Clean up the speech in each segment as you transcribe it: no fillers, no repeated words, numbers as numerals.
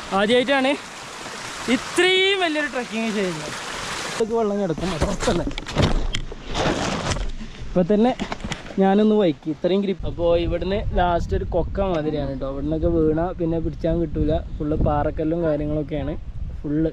ആദ്യമായിട്ടാണ് ഇത്രയും വലിയൊരു ട്രക്കിങ് ചെയ്യുന്നത്. വെള്ളം കിടക്കും ഉറപ്പല്ലേ. ഇപ്പം തന്നെ ഞാനൊന്ന് വൈക്കി ഇത്രയും ഗ്രിപ്പ്. അപ്പോൾ ഇവിടുന്ന് ലാസ്റ്റ് ഒരു കൊക്ക മാതിരിയാണ് കേട്ടോ. ഇവിടെ നിന്നൊക്കെ വീണ പിന്നെ പിടിച്ചാൻ കിട്ടൂല. ഫുള്ള് പാറക്കല്ലും കാര്യങ്ങളൊക്കെയാണ് ഫുള്ള്.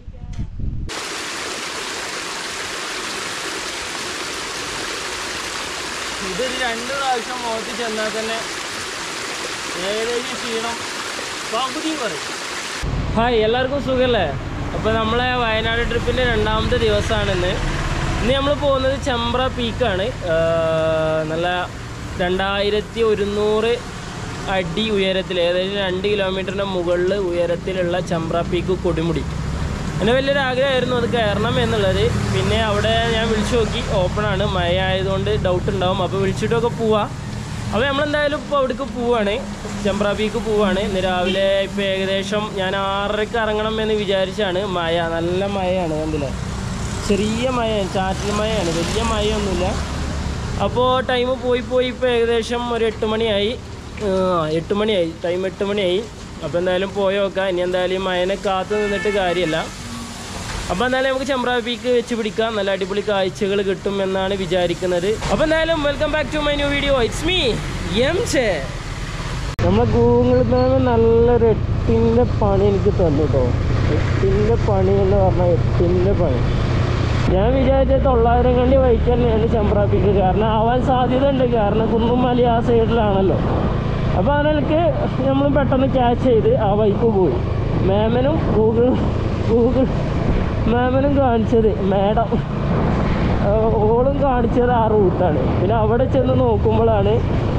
ഇതൊരു 2 പ്രാവശ്യം മുഖത്ത് ചെന്നാൽ തന്നെ ഏകദേശം ക്ഷീണം പകുതിയും പറയും. ഹായ്, എല്ലാവർക്കും സുഖമല്ലേ? അപ്പോൾ നമ്മളെ വയനാട് ട്രിപ്പിൻ്റെ 2ാമത്തെ ദിവസമാണിന്ന്. ഇന്ന് നമ്മൾ പോകുന്നത് ചെമ്പ്ര പീക്കാണ്. നല്ല 2100 അടി ഉയരത്തിൽ, ഏകദേശം 2 കിലോമീറ്ററിൻ്റെ മുകളിൽ ഉയരത്തിലുള്ള ചെമ്പ്ര പീക്ക് കൊടുമുടി. എൻ്റെ വലിയൊരു ആഗ്രഹമായിരുന്നു അത് കയറണം എന്നുള്ളത്. പിന്നെ അവിടെ ഞാൻ വിളിച്ചു നോക്കി, ഓപ്പണാണ്. മഴ ആയതുകൊണ്ട് ഡൗട്ട് ഉണ്ടാവും. അപ്പോൾ വിളിച്ചിട്ടൊക്കെ പോവാം. അപ്പോൾ നമ്മളെന്തായാലും ഇപ്പോൾ അവിടേക്ക് പോവാണ്, ചെമ്പ്ര പീക്ക് പോവാണ്. ഇന്ന് രാവിലെ ഇപ്പോൾ ഏകദേശം ഞാൻ 6:30 ഇറങ്ങണം എന്ന് വിചാരിച്ചാണ്. മഴ, നല്ല മഴയാണ്, കണ്ടില്ലേ? ചെറിയ മഴയാണ്, ചാറ്റൽ മഴയാണ്, വലിയ മഴയൊന്നുമില്ല. അപ്പോൾ ടൈം പോയി ഇപ്പോൾ ഏകദേശം ഒരു 8 മണിയായി. 8 മണിയായി, ടൈം 8 മണിയായി. അപ്പോൾ എന്തായാലും പോയി നോക്കാം. ഇനി എന്തായാലും മഴനെ കാത്തു നിന്നിട്ട് കാര്യമില്ല. അപ്പോൾ എന്തായാലും നമുക്ക് ചെമ്പ്ര പീക്ക് വെച്ച് പിടിക്കാം. നല്ല അടിപൊളി കാഴ്ചകൾ കിട്ടും എന്നാണ് വിചാരിക്കുന്നത്. അപ്പോൾ എന്തായാലും welcome back to my new video. It's me MJ. നമ്മളെ ഗൂഗിൾ മാപ്പ് നല്ലൊരു 8ൻ്റെ പണി എനിക്ക് തന്നു കേട്ടോ. 8ൻ്റെ പണി എന്ന് പറഞ്ഞാൽ 8ൻ്റെ പണി. ഞാൻ വിചാരിച്ചത് 900 കണ്ടി വൈക്ക് തന്നെയാണ് ചെമ്പ്ര പീക്ക്. കാരണം ആവാൻ സാധ്യത ഉണ്ട്, കാരണം കുന്നും മല ആ സൈഡിലാണല്ലോ. അപ്പോൾ അതിനൊക്കെ നമ്മൾ പെട്ടെന്ന് ക്യാച്ച് ചെയ്ത് ആ വൈക്ക് പോയി. മാമനും കാണിച്ചത്, മാഡം ഓളും കാണിച്ചത് ആ റൂട്ടാണ്. പിന്നെ അവിടെ ചെന്ന് നോക്കുമ്പോഴാണ്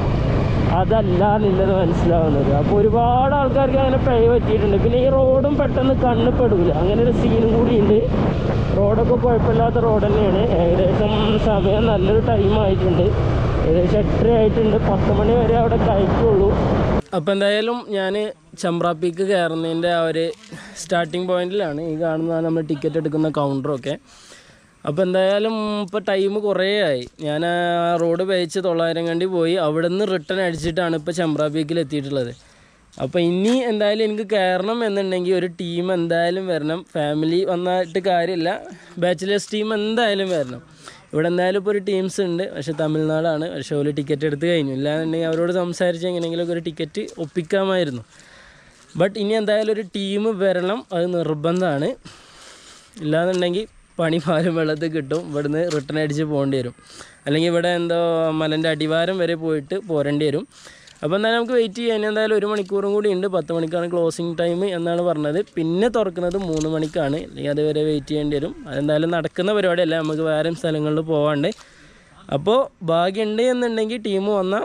അതല്ല എന്നുള്ളത് മനസ്സിലാവുന്നത്. അപ്പോൾ ഒരുപാട് ആൾക്കാർക്ക് അങ്ങനെ പിഴ പറ്റിയിട്ടുണ്ട്. പിന്നെ ഈ റോഡും പെട്ടെന്ന് കണ്ണിപ്പെടില്ല, അങ്ങനെ ഒരു സീനും കൂടിയുണ്ട്. റോഡൊക്കെ കുഴപ്പമില്ലാത്ത റോഡ് തന്നെയാണ്. ഏകദേശം സമയം നല്ലൊരു ടൈം ആയിട്ടുണ്ട്, ഏകദേശം 8:30 ആയിട്ടുണ്ട്. 10 മണി വരെ അവിടെ കഴിക്കുള്ളൂ. അപ്പോൾ എന്തായാലും ഞാൻ ചെമ്പ്ര പീക്ക് കയറുന്നതിൻ്റെ ആ ഒരു സ്റ്റാർട്ടിങ് പോയിന്റിലാണ്. ഈ കാണുന്നതാണ് നമ്മൾ ടിക്കറ്റ് എടുക്കുന്ന കൗണ്ടറൊക്കെ. അപ്പോൾ എന്തായാലും ഇപ്പോൾ ടൈം കുറേ ആയി. ഞാൻ റോഡ് പേച്ച് 900 കണ്ടി പോയി, അവിടെ നിന്ന് റിട്ടേൺ അടിച്ചിട്ടാണ് ഇപ്പോൾ ചെമ്പ്ര പീക്കിൽ എത്തിയിട്ടുള്ളത്. അപ്പോൾ ഇനി എന്തായാലും എനിക്ക് കയറണം എന്നുണ്ടെങ്കിൽ ഒരു ടീം എന്തായാലും വരണം. ഫാമിലി വന്നിട്ട് കാര്യമില്ല, ബാച്ചിലേഴ്സ് ടീം എന്തായാലും വരണം. ഇവിടെ എന്തായാലും ഇപ്പോൾ ഒരു ടീംസ് ഉണ്ട്, പക്ഷേ തമിഴ്നാടാണ്. പക്ഷേ ഒരു ടിക്കറ്റ് എടുത്ത് കഴിഞ്ഞു. ഇല്ലാന്നുണ്ടെങ്കിൽ അവരോട് സംസാരിച്ച് എങ്ങനെയെങ്കിലുമൊക്കെ ഒരു ടിക്കറ്റ് ഒപ്പിക്കാമായിരുന്നു. ബട്ട് ഇനി എന്തായാലും ഒരു ടീം വരണം, അത് നിർബന്ധമാണ്. ഇല്ലാന്നുണ്ടെങ്കിൽ പണി പാലും വെള്ളത്തിൽ കിട്ടും, ഇവിടുന്ന് റിട്ടേൺ അടിച്ച് പോകേണ്ടി വരും. അല്ലെങ്കിൽ ഇവിടെ എന്തോ മലൻ്റെ അടിവാരം വരെ പോയിട്ട് പോരേണ്ടി വരും. അപ്പോൾ എന്തായാലും നമുക്ക് വെയിറ്റ് ചെയ്യാൻ എന്തായാലും 1 മണിക്കൂറും കൂടി ഉണ്ട്. 10 മണിക്കാണ് ക്ലോസിങ് ടൈം എന്നാണ് പറഞ്ഞത്. പിന്നെ തുറക്കുന്നത് 3 മണിക്കാണ്. അല്ലെങ്കിൽ അതുവരെ വെയിറ്റ് ചെയ്യേണ്ടി വരും. അതെന്തായാലും നടക്കുന്ന പരിപാടിയല്ല, നമുക്ക് വേറെ സ്ഥലങ്ങളിൽ പോകാണ്ട്. അപ്പോൾ ഭാഗ്യമുണ്ട് എന്നുണ്ടെങ്കിൽ ടീം വന്നാൽ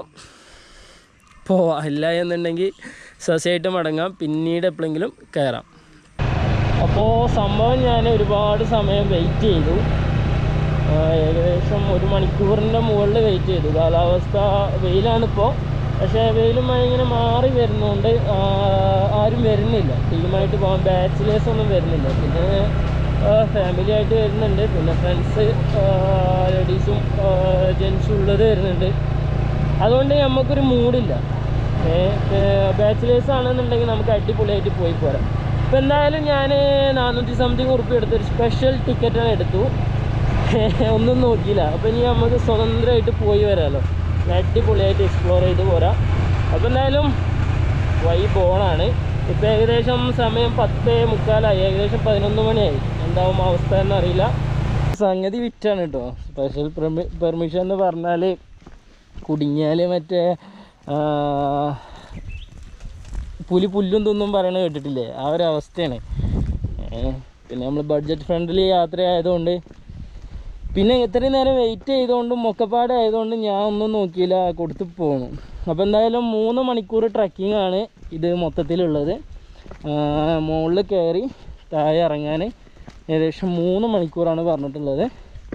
പോവാം, ഇല്ല എന്നുണ്ടെങ്കിൽ സസ്യമായിട്ട് മടങ്ങാം, പിന്നീട് എപ്പോഴെങ്കിലും കയറാം. അപ്പോൾ സംഭവം ഞാൻ ഒരുപാട് സമയം വെയിറ്റ് ചെയ്തു, ഏകദേശം 1 മണിക്കൂറിൻ്റെ മുകളിൽ വെയിറ്റ് ചെയ്തു. കാലാവസ്ഥ വെയിലാണിപ്പോൾ, പക്ഷേ വെയിലും ഇങ്ങനെ മാറി വരുന്നതുകൊണ്ട് ആരും വരുന്നില്ല. ടീമായിട്ട് പോകാൻ ബാച്ചിലേഴ്സ് ഒന്നും വരുന്നില്ല. പിന്നെ ഫാമിലി ആയിട്ട് വരുന്നുണ്ട്, പിന്നെ ഫ്രണ്ട്സ് ലേഡീസും ജെൻസും ഉള്ളത് വരുന്നുണ്ട്. അതുകൊണ്ട് നമുക്കൊരു മൂഡില്ല. ബാച്ചിലേഴ്സ് ആണെന്നുണ്ടെങ്കിൽ നമുക്ക് അടിപൊളിയായിട്ട് പോയി പോരാം. ഇപ്പോൾ എന്തായാലും ഞാൻ 400 സംതിങ് ഉറുപ്പിക എടുത്തൊരു സ്പെഷ്യൽ ടിക്കറ്റാണ് എടുത്തു, ഒന്നും നോക്കിയില്ല. അപ്പോൾ ഇനി നമുക്ക് സ്വതന്ത്രമായിട്ട് പോയി വരാമല്ലോ, അടിപൊളിയായിട്ട് എക്സ്പ്ലോർ ചെയ്ത് പോരാം. അപ്പോൾ എന്തായാലും വൈബോണാണ്. ഇപ്പോൾ ഏകദേശം സമയം 10:45, ഏകദേശം 11 മണിയായി. എന്താവും അവസ്ഥ എന്നറിയില്ല. സംഗതി വിറ്റാണ് കേട്ടോ. സ്പെഷ്യൽ പെർമിഷൻ എന്ന് പറഞ്ഞാൽ കുടുങ്ങിയാൽ മറ്റേ പുല്ലും തിന്നും പറയണ കേട്ടിട്ടില്ലേ, ആ ഒരു അവസ്ഥയാണ്. പിന്നെ നമ്മൾ ബഡ്ജറ്റ് ഫ്രണ്ട്ലി യാത്ര ആയതുകൊണ്ട്, പിന്നെ ഇത്രയും നേരം വെയിറ്റ് ചെയ്തുകൊണ്ടും മൊക്കപ്പാട് ആയതുകൊണ്ട് ഞാൻ ഒന്നും നോക്കിയില്ല, കൊടുത്ത് പോകണം. അപ്പോൾ എന്തായാലും 3 മണിക്കൂർ ട്രക്കിംഗ് ആണ് ഇത് മൊത്തത്തിലുള്ളത്. മുകളിൽ കയറി താഴെ ഇറങ്ങാൻ ഏകദേശം 3 മണിക്കൂറാണ് പറഞ്ഞിട്ടുള്ളത്.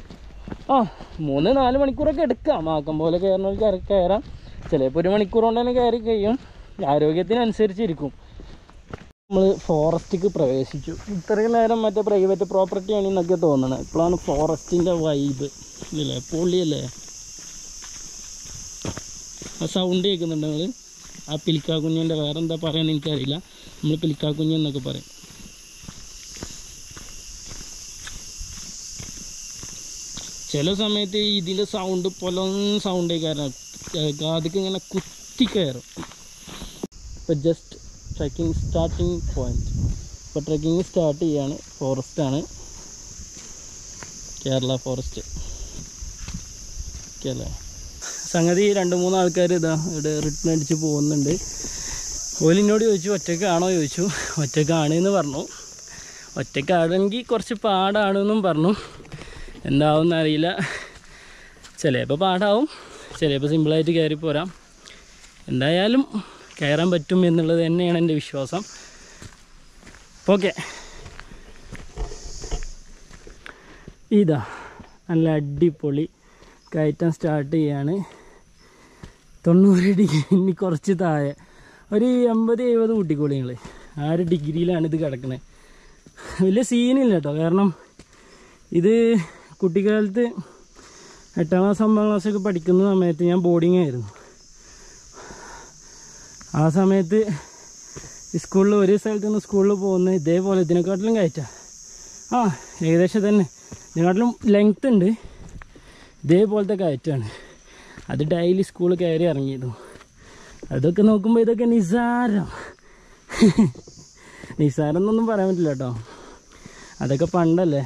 3-4 മണിക്കൂറൊക്കെ എടുക്കാം, ആക്കം പോലെ കയറണമെങ്കിൽ കയറാം. ചിലപ്പോൾ 1 മണിക്കൂർ കൊണ്ട് തന്നെ കയറി കഴിയും, ആരോഗ്യത്തിനനുസരിച്ചിരിക്കും. നമ്മൾ ഫോറസ്റ്റിക്ക് പ്രവേശിച്ചു. ഇത്രയും നേരം മറ്റേ പ്രൈവറ്റ് പ്രോപ്പർട്ടി ആണെന്നൊക്കെ തോന്നണം. ഇപ്പോഴാണ് ഫോറസ്റ്റിൻ്റെ വൈബ് ഇല്ലേ, പൊള്ളിയല്ലേ. ആ സൗണ്ട് കേൾക്കുന്നുണ്ട് നിങ്ങൾ? ആ പിലിക്കാക്കുഞ്ഞിൻ്റെ വേറെ എന്താ പറയുക എനിക്കറിയില്ല, നമ്മൾ പിലിക്കാക്കുഞ്ഞ് എന്നൊക്കെ പറയും. ചില സമയത്ത് ഇതിൻ്റെ സൗണ്ട് പൊലൊന്ന് സൗണ്ട് കാരണം കാതിക്ക് ഇങ്ങനെ കുത്തി കയറും. ഇപ്പോൾ ജസ്റ്റ് ട്രക്കിംഗ് സ്റ്റാർട്ടിങ് പോയിന്റ്. ഇപ്പോൾ ട്രക്കിങ് സ്റ്റാർട്ട് ചെയ്യാണ്. ഫോറസ്റ്റാണ്, കേരള ഫോറസ്റ്റ് ഓക്കെ അല്ലേ. സംഗതി 2-3 ആൾക്കാർ ഇതാ ഇവിടെ റിട്ടേൺ അടിച്ച് പോകുന്നുണ്ട്. ഓലിനോട് ചോദിച്ചു ഒറ്റയ്ക്കാണോ ചോദിച്ചു. ഒറ്റയ്ക്കാണെന്ന് പറഞ്ഞു. ഒറ്റയ്ക്കാണെങ്കിൽ കുറച്ച് പാടാണെന്നും പറഞ്ഞു. എന്താവും അറിയില്ല. ചിലപ്പോൾ പാടാവും, ചിലപ്പോൾ സിമ്പിളായിട്ട് കയറി പോരാം. എന്തായാലും കയറാൻ പറ്റും എന്നുള്ളത് തന്നെയാണ് എൻ്റെ വിശ്വാസം. ഓക്കെ, ഇതാ നല്ല അടിപൊളി കയറ്റം സ്റ്റാർട്ട് ചെയ്യാണ്. 90 ഡിഗ്രി, ഇനി കുറച്ച് താഴെ ഒരു 80-70 കൂട്ടിക്കോളി നിങ്ങൾ. ആ ഒരു ഡിഗ്രിയിലാണ് ഇത് കിടക്കുന്നത്. വലിയ സീനില്ല കേട്ടോ, കാരണം ഇത് കുട്ടിക്കാലത്ത് 8ാം ക്ലാസ് 9ാം ക്ലാസ്സൊക്കെ പഠിക്കുന്ന സമയത്ത് ഞാൻ ബോർഡിങ് ആയിരുന്നു. ആ സമയത്ത് സ്കൂളിൽ ഒരു സ്ഥലത്ത് നിന്ന് സ്കൂളിൽ പോകുന്നത് ഇതേപോലെ ഇതിനെക്കാട്ടിലും കയറ്റാം. ഏകദേശം തന്നെ ഇതിനെക്കാട്ടിലും ലെങ്ത് ഉണ്ട്. ഇതേപോലത്തെ കയറ്റാണ്. അത് ഡെയിലി സ്കൂളിൽ കയറി ഇറങ്ങിയിരുന്നു. അതൊക്കെ നോക്കുമ്പോൾ ഇതൊക്കെ നിസ്സാരം എന്നൊന്നും പറയാൻ പറ്റില്ല കേട്ടോ. അതൊക്കെ പണ്ടല്ലേ.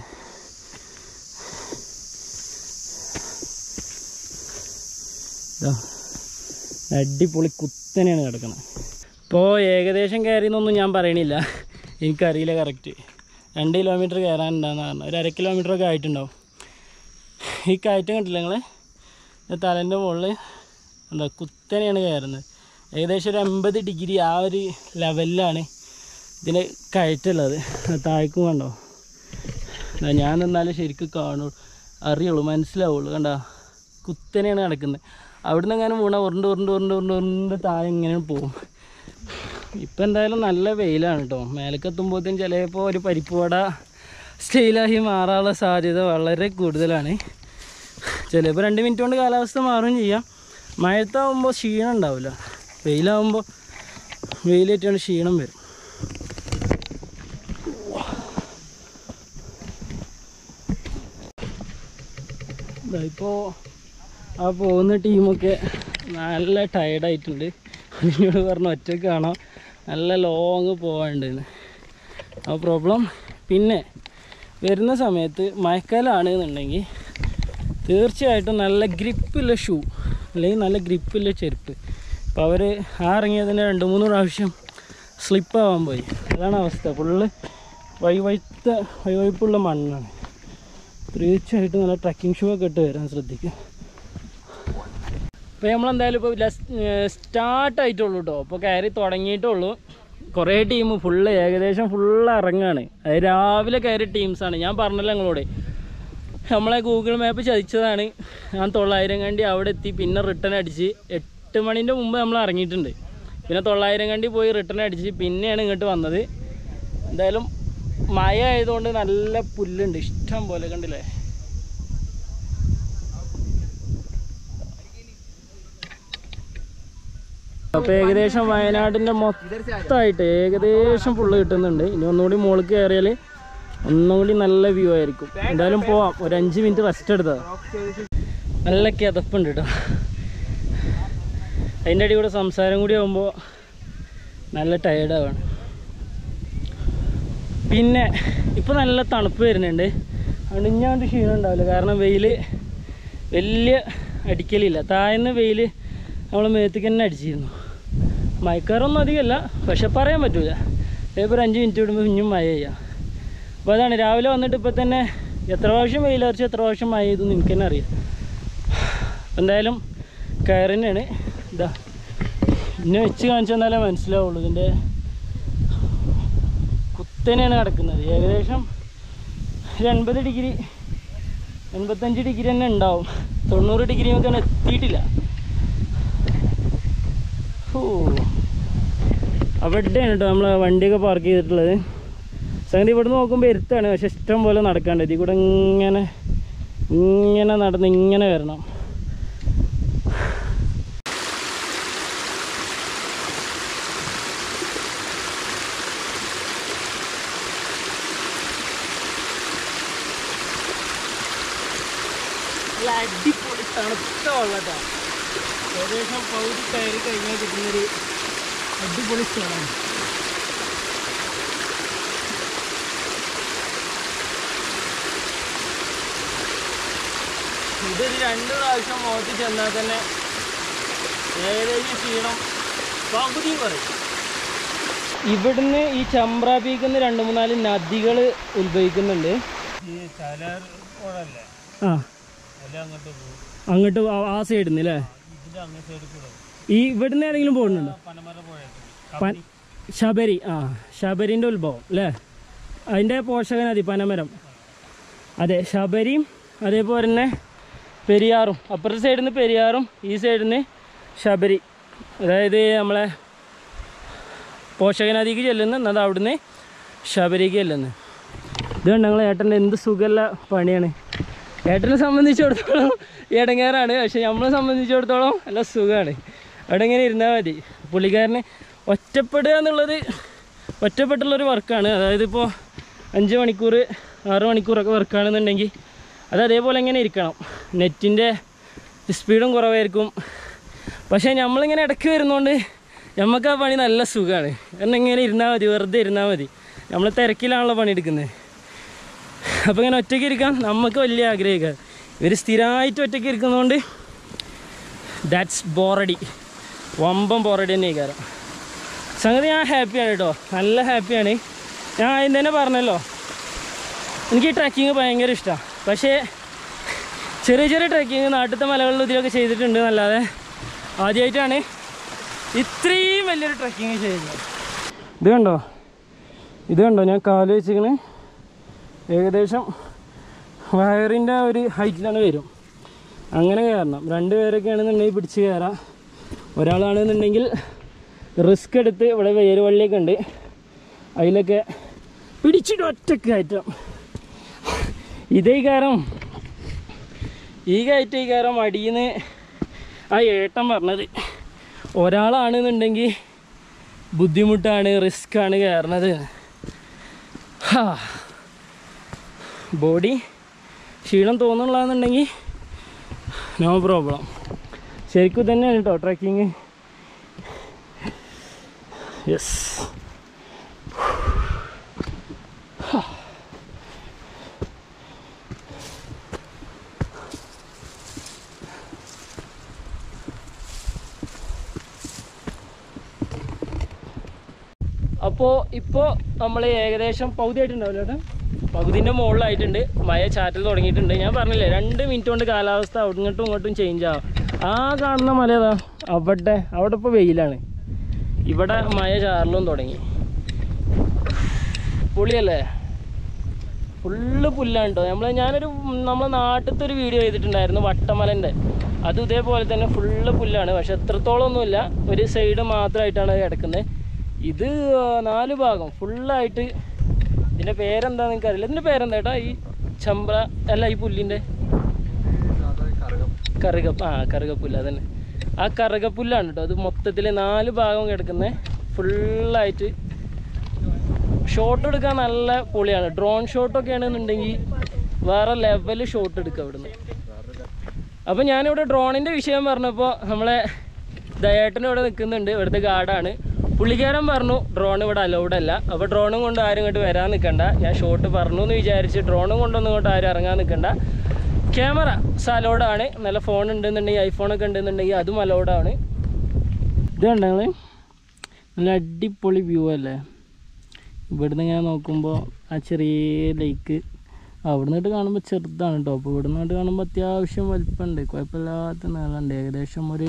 അടിപൊളി കുത്തനെയാണ് കിടക്കുന്നത്. ഇപ്പോൾ ഏകദേശം കയറിയെന്നൊന്നും ഞാൻ പറയണില്ല, എനിക്കറിയില്ല കറക്റ്റ്. 2 കിലോമീറ്റർ കയറാനുണ്ടാകുന്ന പറഞ്ഞു. ഒരു 1/2 കിലോമീറ്ററൊക്കെ ആയിട്ടുണ്ടാവും. ഈ കയറ്റം കണ്ടില്ല നിങ്ങൾ, തലേൻ്റെ മുകളിൽ എന്താ കുത്തനെയാണ് കയറുന്നത്. ഏകദേശം ഒരു 80 ഡിഗ്രി ആ ഒരു ലെവലിലാണ് ഇതിന് കയറ്റുള്ളത്. താഴേക്കും കണ്ടോ, ഞാൻ നിന്നാലും ശരിക്കും കാണുള്ളൂ, അറിയുള്ളൂ, മനസ്സിലാവുള്ളൂ. കണ്ടോ കുത്തനെയാണ് കിടക്കുന്നത്. അവിടെ നിന്ന് എങ്ങനെ വീണാൽ ഉരുണ്ട് താഴെ ഇങ്ങനെ പോകും. ഇപ്പം എന്തായാലും നല്ല വെയിലാണ് കേട്ടോ. മേലേക്കെത്തുമ്പോഴത്തേക്കും ചിലപ്പോൾ ഒരു പരിപ്പ് വട സ്റ്റൈലായി മാറാനുള്ള സാധ്യത വളരെ കൂടുതലാണ്. ചിലപ്പോൾ 2 മിനിറ്റ് കൊണ്ട് കാലാവസ്ഥ മാറുകയും ചെയ്യാം. മഴത്താവുമ്പോൾ ക്ഷീണം ഉണ്ടാവില്ല, വെയിലാവുമ്പോൾ വെയിലേറ്റാണ് ക്ഷീണം വരും. ഇപ്പോൾ ആ പോകുന്ന ടീമൊക്കെ നല്ല ടയർഡായിട്ടുണ്ട്. അതിനോട് പറഞ്ഞു ഒറ്റയ്ക്ക് കാണാം, നല്ല ലോങ് പോകാനുണ്ടെന്ന്. ആ പ്രോബ്ലം. പിന്നെ വരുന്ന സമയത്ത് മഴക്കാലമാണെന്നുണ്ടെങ്കിൽ തീർച്ചയായിട്ടും നല്ല ഗ്രിപ്പുള്ള ഷൂ അല്ലെങ്കിൽ നല്ല ഗ്രിപ്പുള്ള ചെരുപ്പ്. അപ്പോൾ അവർ ഇറങ്ങിയതിന് 2-3 പ്രാവശ്യം സ്ലിപ്പാവാൻ പോയി. അതാണ് അവസ്ഥ. ഫുള്ള് വഴുവഴുപ്പുള്ള മണ്ണാണ്. തീർച്ചയായിട്ടും നല്ല ട്രക്കിംഗ് ഷൂ ഒക്കെ ഇട്ട് വരാൻ ശ്രദ്ധിക്കുക. അപ്പോൾ നമ്മളെന്തായാലും ഇപ്പോൾ സ്റ്റാർട്ടായിട്ടുള്ളൂ കേട്ടോ. അപ്പോൾ കയറി തുടങ്ങിയിട്ടുള്ളൂ. കുറേ ടീം ഏകദേശം ഫുള്ള് ഇറങ്ങാണ്. അത് രാവിലെ കയറിയ ടീംസാണ്. ഞാൻ പറഞ്ഞല്ലോ നിങ്ങളോട്, നമ്മളെ ഗൂഗിൾ മാപ്പ് ചതിച്ചതാണ്. ഞാൻ 900 കണ്ടി അവിടെ എത്തി, പിന്നെ റിട്ടേൺ അടിച്ച് 8 മണിൻ്റെ മുമ്പ് നമ്മൾ ഇറങ്ങിയിട്ടുണ്ട്. പിന്നെ 900 കണ്ടി പോയി റിട്ടേൺ അടിച്ച് പിന്നെയാണ് ഇങ്ങോട്ട് വന്നത്. എന്തായാലും മഴ ആയതുകൊണ്ട് നല്ല പുല്ലുണ്ട് ഇഷ്ടം പോലെ, കണ്ടില്ലേ. അപ്പോൾ ഏകദേശം വയനാടിൻ്റെ മൊത്തമായിട്ട് ഏകദേശം ഫുള്ള് കിട്ടുന്നുണ്ട്. ഇനി ഒന്നുകൂടി മുകളിൽ കയറിയാൽ ഒന്നും കൂടി നല്ല വ്യൂ ആയിരിക്കും. എന്തായാലും പോവാം. ഒരു 5 മിനിറ്റ് റെസ്റ്റ് എടുത്താൽ. നല്ല കിതപ്പുണ്ട് കേട്ടോ. അതിൻ്റെ അടി കൂടെ സംസാരം കൂടി ആകുമ്പോൾ നല്ല ടയേർഡാവാണ്. പിന്നെ ഇപ്പോൾ നല്ല തണുപ്പ് വരുന്നുണ്ട്. അതുകൊണ്ട് ഇഞ്ഞാണ്ട് ക്ഷീണം ഉണ്ടാവില്ല, കാരണം വെയിൽ വലിയ അടിക്കലില്ല. താഴ്ന്ന വെയിൽ നമ്മൾ മേത്തേക്ക് തന്നെ അടിച്ചിരുന്നു. മഴക്കാറൊന്നും അധികമല്ല, പക്ഷെ പറയാൻ പറ്റില്ല. ചിലപ്പോൾ ഒരു 5 മിനിറ്റ് വിടുമ്പോൾ ഇനിയും മഴ ചെയ്യാം. അപ്പോൾ അതാണ് രാവിലെ വന്നിട്ട് ഇപ്പോൾ തന്നെ എത്ര പ്രാവശ്യം വെയിലറിച്ച് എത്ര പ്രാവശ്യം മഴ ചെയ്തു എനിക്ക് തന്നെ അറിയാം. എന്തായാലും കയറി തന്നെയാണ്. ഇതാ ഇന്നെ വെച്ച് കാണിച്ചു തന്നാലേ മനസ്സിലാവുള്ളൂ. ഇതിൻ്റെ കുത്തനെയാണ് കിടക്കുന്നത്. ഏകദേശം 80 ഡിഗ്രി 85 ഡിഗ്രി തന്നെ ഉണ്ടാവും. 90 ഡിഗ്രി നമുക്ക് എത്തിയിട്ടില്ല. അവിടെയാണ് കേട്ടോ നമ്മൾ വണ്ടിയൊക്കെ പാർക്ക് ചെയ്തിട്ടുള്ളത്. സംഗതി ഇവിടെ നോക്കുമ്പോൾ എരുത്താണ്, പക്ഷെ ഇഷ്ടം പോലെ നടക്കാണ്ട്. ഇതിൽ കൂടെ ഇങ്ങനെ നടന്ന് ഇങ്ങനെ വരണം. നല്ല അടിപൊളി തണുത്ത വെള്ളട്ടോ. ഏകദേശം പകുതി കയറി കഴിഞ്ഞാൽ കിട്ടുന്നൊരു അടിപൊളി സ്ഥലമാണ്. ഇതൊരു 2 പ്രാവശ്യം മുഖത്ത് ചെന്നാൽ തന്നെ ഏകദേശം ക്ഷീണം പകുതിയും പറയും. ഇവിടുന്ന് ഈ ചമ്പ്ര പീക്കിൽ നിന്ന് 2-3-4 നദികൾ ഉത്ഭവിക്കുന്നുണ്ട്. അങ്ങോട്ട് ആ സൈഡിൽ നിന്ന് അല്ലേ? ഈ ഇവിടുന്ന് ഏതെങ്കിലും പോകുന്നുണ്ടോ? ശബരി. ശബരിൻ്റെ ഉത്ഭവം അല്ലേ? അതിൻ്റെ പോഷക നദി പനമരം. അതെ, ശബരിയും അതേപോലെ തന്നെ പെരിയാറും. അപ്പുറത്തെ സൈഡിൽ നിന്ന് പെരിയാറും ഈ സൈഡിൽ നിന്ന് ശബരി. അതായത് നമ്മളെ പോഷക നദിക്ക് ചെല്ലുന്നു, അത് അവിടുന്ന് ശബരിക്ക് ചെല്ലുന്നു. ഇത് കണ്ട് ഞങ്ങൾ ഏട്ടൻ്റെ എന്ത് സുഖമുള്ള പണിയാണ്. ഏട്ടനെ സംബന്ധിച്ചിടത്തോളം ഇടങ്ങേറാണ്, പക്ഷെ നമ്മളെ സംബന്ധിച്ചിടത്തോളം നല്ല സുഖമാണ്. അവിടെ ഇങ്ങനെ ഇരുന്നാൽ മതി. പുള്ളിക്കാരന് ഒറ്റപ്പെടുക എന്നുള്ളത് ഒറ്റപ്പെട്ടുള്ളൊരു വർക്കാണ്. അതായത് ഇപ്പോൾ 5 മണിക്കൂർ 6 മണിക്കൂറൊക്കെ വർക്കാണെന്നുണ്ടെങ്കിൽ അത് അതേപോലെ ഇങ്ങനെ ഇരിക്കണം. നെറ്റിൻ്റെ സ്പീഡും കുറവായിരിക്കും. പക്ഷേ നമ്മളിങ്ങനെ ഇടയ്ക്ക് വരുന്നതുകൊണ്ട് നമുക്ക് ആ പണി നല്ല സുഖമാണ്. കാരണം ഇങ്ങനെ ഇരുന്നാൽ മതി, വെറുതെ ഇരുന്നാൽ മതി. നമ്മൾ തിരക്കിലാണല്ലോ പണിയെടുക്കുന്നത്. അപ്പോൾ ഇങ്ങനെ ഒറ്റയ്ക്ക് ഇരിക്കാൻ നമുക്ക് വലിയ ആഗ്രഹിക്കുക. ഇവർ സ്ഥിരമായിട്ട് ഒറ്റയ്ക്ക് ഇരിക്കുന്നതുകൊണ്ട് ദാറ്റ്സ് ബോറടി, വമ്പം ബോറടി തന്നെ കാരണം. സംഗതി ഞാൻ ഹാപ്പിയാണ് കേട്ടോ, നല്ല ഹാപ്പിയാണ്. ഞാൻ ആദ്യം തന്നെ പറഞ്ഞല്ലോ, എനിക്ക് ഈ ട്രക്കിങ് ഭയങ്കര ഇഷ്ടമാണ്. പക്ഷേ ചെറിയ ചെറിയ ട്രക്കിങ് നാട്ടിലത്തെ മലകളിൽ ഇതിലൊക്കെ ചെയ്തിട്ടുണ്ട് എന്നല്ലാതെ ആദ്യമായിട്ടാണ് ഇത്രയും വലിയൊരു ട്രക്കിങ് ചെയ്യുന്നത്. ഇത് കണ്ടോ ഞാൻ കാല് വെച്ചിങ്ങനെ ഏകദേശം വയറിൻ്റെ ഒരു ഹൈറ്റിലാണ് വരും. അങ്ങനെ കയറണം. 2 പേരൊക്കെ ആണെന്നുണ്ടെങ്കിൽ പിടിച്ച് കയറാം. ഒരാളാണെന്നുണ്ടെങ്കിൽ റിസ്ക് എടുത്ത് ഇവിടെ വേരുവള്ളിയൊക്കെ ഉണ്ട്, അതിലൊക്കെ പിടിച്ചിട്ട് ഒറ്റക്ക് കയറ്റം. ഇതേ കാരണം ഈ കയറ്റം അടിയിൽ നിന്ന് ആ ഏട്ടൻ പറഞ്ഞത് ഒരാളാണെന്നുണ്ടെങ്കിൽ ബുദ്ധിമുട്ടാണ്, റിസ്ക്കാണ് കയറണത്. ബോഡി ക്ഷീണം തോന്നുന്നുള്ളതെന്നുണ്ടെങ്കിൽ നോ പ്രോബ്ലം. ശരിക്കും തന്നെയാണ് കേട്ടോ ട്രക്കിങ്. യെസ്. അപ്പോൾ ഇപ്പോൾ നമ്മൾ ഏകദേശം പകുതി ആയിട്ടുണ്ടാവില്ല ചേട്ടാ, പകുതിൻ്റെ മുകളിലായിട്ടുണ്ട്. മഴ ചാറ്റൽ തുടങ്ങിയിട്ടുണ്ട്. ഞാൻ പറഞ്ഞില്ലേ 2 മിനിറ്റ് കൊണ്ട് കാലാവസ്ഥ അങ്ങോട്ടും ഇങ്ങോട്ടും ചേഞ്ച് ആവും. ആ കാണുന്ന മല ഏതാ? അവിടെ ഇപ്പോൾ വെയിലാണ്, ഇവിടെ മഴ ചാറലും തുടങ്ങി. പുളിയല്ലേ, ഫുള്ള് പുല്ലാണ് കേട്ടോ. നമ്മളെ നാട്ടിലത്തെ ഒരു വീഡിയോ ചെയ്തിട്ടുണ്ടായിരുന്നു വട്ടമലൻ്റെ, അതും ഇതേപോലെ തന്നെ ഫുള്ള് പുല്ലാണ്. പക്ഷെ എത്രത്തോളം ഒന്നുമില്ല, ഒരു സൈഡ് മാത്രമായിട്ടാണ് കിടക്കുന്നത്. ഇത് 4 ഭാഗം ഫുള്ളായിട്ട്. ഇതിൻ്റെ പേരെന്താണെന്ന് എനിക്കറിയില്ല. ഇതിൻ്റെ പേരെന്താ കേട്ടോ? ഈ ചമ്പ്ര അല്ല, ഈ പുല്ലിൻ്റെ കറുകപ്പുല്ല്. അതന്നെ, ആ കറുകപ്പുല്ലാണ് കേട്ടോ. അത് മൊത്തത്തിൽ 4 ഭാഗം കിടക്കുന്നത് ഫുള്ളായിട്ട്. ഷോട്ട് എടുക്കാൻ നല്ല പൊളിയാണ്. ഡ്രോൺ ഷോട്ടൊക്കെ ആണെന്നുണ്ടെങ്കിൽ വേറെ ലെവൽ ഷോട്ട് എടുക്കുക ഇവിടുന്ന്. അപ്പോൾ ഞാനിവിടെ ഡ്രോണിൻ്റെ വിഷയം പറഞ്ഞപ്പോൾ നമ്മളെ ദയേട്ടൻ ഇവിടെ നിൽക്കുന്നുണ്ട്, ഇവിടുത്തെ ഗാർഡാണ്. പുള്ളിക്കാരൻ പറഞ്ഞു ഡ്രോൺ ഇവിടെ അലൗഡ് അല്ല. അപ്പോൾ ഡ്രോണും കൊണ്ട് ആരും ഇങ്ങോട്ട് വരാൻ നിൽക്കണ്ട. ഞാൻ ഷോട്ട് പറഞ്ഞു എന്ന് വിചാരിച്ച് ഡ്രോണും കൊണ്ടൊന്നും ഇങ്ങോട്ട് ആരും ഇറങ്ങാൻ നിൽക്കണ്ട. ക്യാമറ അലൗഡാണ്. നല്ല ഫോൺ ഉണ്ടെന്നുണ്ടെങ്കിൽ, ഐഫോണൊക്കെ ഉണ്ടെന്നുണ്ടെങ്കിൽ അതും അലൗഡാണ്. ഇത് കണ്ടോ നിങ്ങൾ? നല്ല അടിപൊളി വ്യൂ അല്ലേ? ഇവിടുന്ന് ഇങ്ങനെ നോക്കുമ്പോൾ ആ ചെറിയ ലേക്ക് അവിടെ നിന്നിട്ട് കാണുമ്പോൾ ചെറുതാണ് കേട്ടോ. അപ്പോൾ ഇവിടെ നിന്നിട്ട് കാണുമ്പോൾ അത്യാവശ്യം വലിപ്പമുണ്ട്, കുഴപ്പമില്ലാത്ത നീളമുണ്ട്. ഏകദേശം ഒരു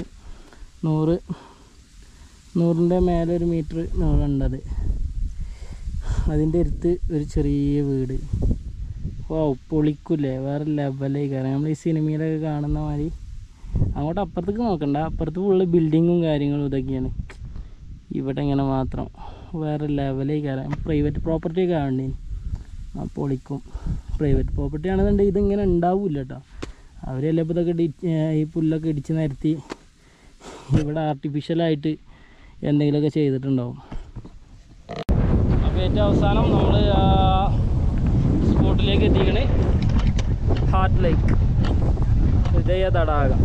100ൻ്റെ മേലെ 1 മീറ്റർ നീളമുണ്ടത്. അതിൻ്റെ അടുത്ത് ഒരു ചെറിയ വീട്. പൊളിക്കൂലേ, വേറെ ലെവലായി. കാരണം നമ്മൾ ഈ സിനിമയിലൊക്കെ കാണുന്ന മാതിരി. അങ്ങോട്ട് അപ്പുറത്തേക്ക് നോക്കണ്ട, അപ്പുറത്ത് ഫുള്ള് ബിൽഡിങ്ങും കാര്യങ്ങളും ഇതൊക്കെയാണ്. ഇവിടെ ഇങ്ങനെ മാത്രം വേറെ ലെവലായി. കാരണം പ്രൈവറ്റ് പ്രോപ്പർട്ടിയൊക്കെ ആവണ്ടേ, ആ പൊളിക്കും. പ്രൈവറ്റ് പ്രോപ്പർട്ടി ആണെന്നുണ്ടെങ്കിൽ ഇതിങ്ങനെ ഉണ്ടാവില്ല കേട്ടോ. അവരെല്ലാം ഇപ്പോൾ ഇതൊക്കെ ഈ പുല്ലൊക്കെ ഇടിച്ച് നിരത്തി ഇവിടെ ആർട്ടിഫിഷ്യലായിട്ട് എന്തെങ്കിലുമൊക്കെ ചെയ്തിട്ടുണ്ടാവും. അപ്പോൾ ഏറ്റവും അവസാനം നമ്മൾ സ്പോട്ടിലേക്ക് എത്തിക്കണേ, ഹാർട്ട് ലേക്ക്. ഹൃദയ തടാകം.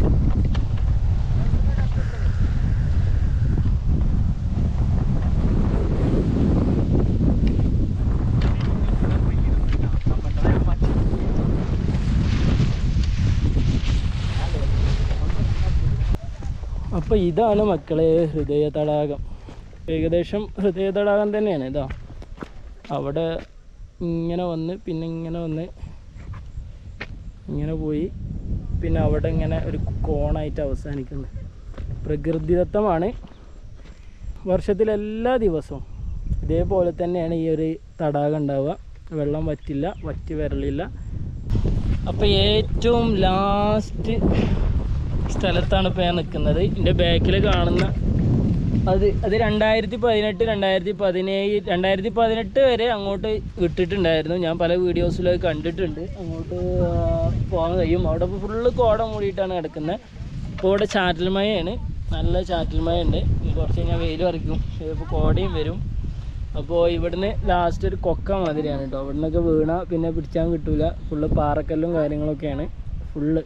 അപ്പോൾ ഇതാണ് മക്കളെ ഹൃദയ തടാകം. ഏകദേശം ഹൃദയ തടാകം തന്നെയാണ്. ഇതാ അവിടെ ഇങ്ങനെ വന്ന് പിന്നെ ഇങ്ങനെ വന്ന് ഇങ്ങനെ പോയി പിന്നെ അവിടെ ഇങ്ങനെ ഒരു കോണായിട്ട് അവസാനിക്കുന്നത്. പ്രകൃതിദത്തമാണ്. വർഷത്തിലെല്ലാ ദിവസവും ഇതേപോലെ തന്നെയാണ് ഈ ഒരു തടാകം ഉണ്ടാവുക. വെള്ളം വറ്റില്ല, വറ്റി വരലില്ല. അപ്പോൾ ഏറ്റവും ലാസ്റ്റ് സ്ഥലത്താണ് ഇപ്പോൾ ഞാൻ നിൽക്കുന്നത്. എൻ്റെ ബാക്കിൽ കാണുന്ന അത് 2018 2017 വരെ അങ്ങോട്ട് വിട്ടിട്ടുണ്ടായിരുന്നു. ഞാൻ പല വീഡിയോസിലൊക്കെ കണ്ടിട്ടുണ്ട്. അങ്ങോട്ട് പോകാൻ കഴിയും. അവിടെ ഇപ്പോൾ ഫുള്ള് കോട മൂടിയിട്ടാണ് കിടക്കുന്നത്. ഇപ്പോൾ ഇവിടെ ചാറ്റൽ മഴയാണ്, നല്ല ചാറ്റൽ മഴ ഉണ്ട്. കുറച്ച് കഴിഞ്ഞാൽ വെയിൽ പറിക്കും, ഇപ്പോൾ കോടയും വരും. അപ്പോൾ ഇവിടുന്ന് ലാസ്റ്റ് ഒരു കൊക്ക മാതിരിയാണ് കേട്ടോ. അവിടെ നിന്നൊക്കെ വീണാൽ പിന്നെ പിടിച്ചാൻ കിട്ടില്ല. ഫുള്ള് പാറക്കല്ലും കാര്യങ്ങളൊക്കെയാണ് ഫുള്ള്.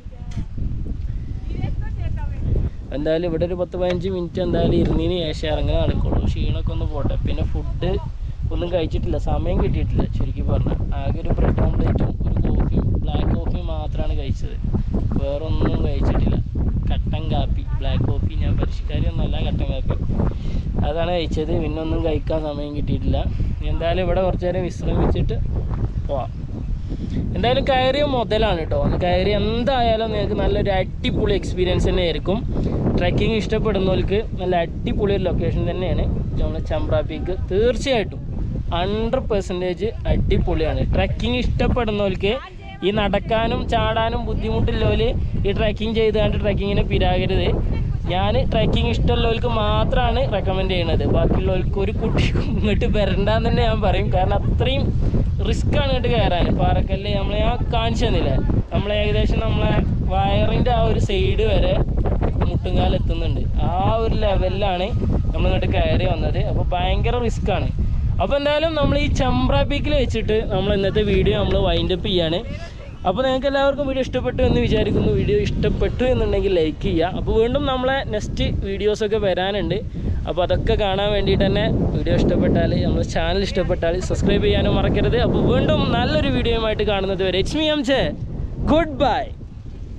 എന്തായാലും ഇവിടെ ഒരു 10-15 മിനിറ്റ് എന്തായാലും ഇരുന്നതിന് ശേഷം ഇറങ്ങാൻ നടക്കുള്ളൂ. ക്ഷീണമൊക്കെ ഒന്ന് പോട്ടെ. പിന്നെ ഫുഡ് ഒന്നും കഴിച്ചിട്ടില്ല, സമയം കിട്ടിയിട്ടില്ല ശരിക്കും പറഞ്ഞാൽ. ആകെ ഒരു ബ്രെഡ് ഓംലേറ്റും ഒരു കോഫിയും, ബ്ലാക്ക് കോഫിയും മാത്രമാണ് കഴിച്ചത്. വേറെ ഒന്നും കഴിച്ചിട്ടില്ല. കട്ടൻ കാപ്പി, ബ്ലാക്ക് കോഫി, ഞാൻ പരിഷ്കാരിയൊന്നുമല്ല, കട്ടൻ കാപ്പി അതാണ് കഴിച്ചത്. പിന്നെ ഒന്നും കഴിക്കാൻ സമയം കിട്ടിയിട്ടില്ല. എന്തായാലും ഇവിടെ കുറച്ച് നേരം വിശ്രമിച്ചിട്ട് പോവാം. എന്തായാലും കയറിയ മുതലാണ് കേട്ടോ. കയറി എന്തായാലും നിങ്ങൾക്ക് നല്ലൊരു അടിപൊളി എക്സ്പീരിയൻസ് തന്നെ ആയിരിക്കും. ട്രക്കിങ് ഇഷ്ടപ്പെടുന്നവർക്ക് നല്ല അടിപൊളി ഒരു ലൊക്കേഷൻ തന്നെയാണ് നമ്മുടെ ചെമ്പ്ര പീക്ക്. തീർച്ചയായിട്ടും 100% അടിപൊളിയാണ്. ട്രക്കിങ് ഇഷ്ടപ്പെടുന്നവർക്ക്, ഈ നടക്കാനും ചാടാനും ബുദ്ധിമുട്ടുള്ളവർ ഈ ട്രക്കിങ് ചെയ്തുകൊണ്ട് ട്രക്കിങ്ങിനെ പിരാകരുത്. ഞാൻ ട്രക്കിങ് ഇഷ്ടമുള്ളവർക്ക് മാത്രമാണ് റെക്കമെൻഡ് ചെയ്യണത്. ബാക്കിയുള്ളവർക്ക് ഒരു കുട്ടിക്കും ഇങ്ങോട്ട് വരണ്ടെന്ന് തന്നെ ഞാൻ പറയും. കാരണം അത്രയും റിസ്ക്കാണ് ഇങ്ങോട്ട് കയറാൻ. പാറക്കല്ല് ഞാൻ കാണിച്ചു തന്നില്ലേ, ഏകദേശം നമ്മളെ വയറിൻ്റെ ആ ഒരു സൈഡ് വരെ മുട്ടുങ്കാലെത്തുന്നുണ്ട്. ആ ഒരു ലെവലിലാണ് നമ്മളിങ്ങോട്ട് കയറി വന്നത്. അപ്പോൾ ഭയങ്കര റിസ്ക്കാണ്. അപ്പോൾ എന്തായാലും നമ്മൾ ഈ ചെമ്പ്ര പീക്കിൽ വെച്ചിട്ട് നമ്മൾ ഇന്നത്തെ വീഡിയോ നമ്മൾ വൈൻഡപ്പ് ചെയ്യാണ്. അപ്പോൾ നിങ്ങൾക്ക് എല്ലാവർക്കും വീഡിയോ ഇഷ്ടപ്പെട്ടു എന്ന് വിചാരിക്കുന്നു. വീഡിയോ ഇഷ്ടപ്പെട്ടു എന്നുണ്ടെങ്കിൽ ലൈക്ക് ചെയ്യുക. അപ്പോൾ വീണ്ടും നമ്മളെ നെക്സ്റ്റ് വീഡിയോസൊക്കെ വരാനുണ്ട്. അപ്പോൾ അതൊക്കെ കാണാൻ വേണ്ടിയിട്ട് തന്നെ വീഡിയോ ഇഷ്ടപ്പെട്ടാൽ, നമ്മുടെ ചാനൽ ഇഷ്ടപ്പെട്ടാൽ സബ്സ്ക്രൈബ് ചെയ്യാനും മറക്കരുത്. അപ്പോൾ വീണ്ടും നല്ലൊരു വീഡിയോയുമായിട്ട് കാണുന്നത് വരെ it's me MJ. Good by.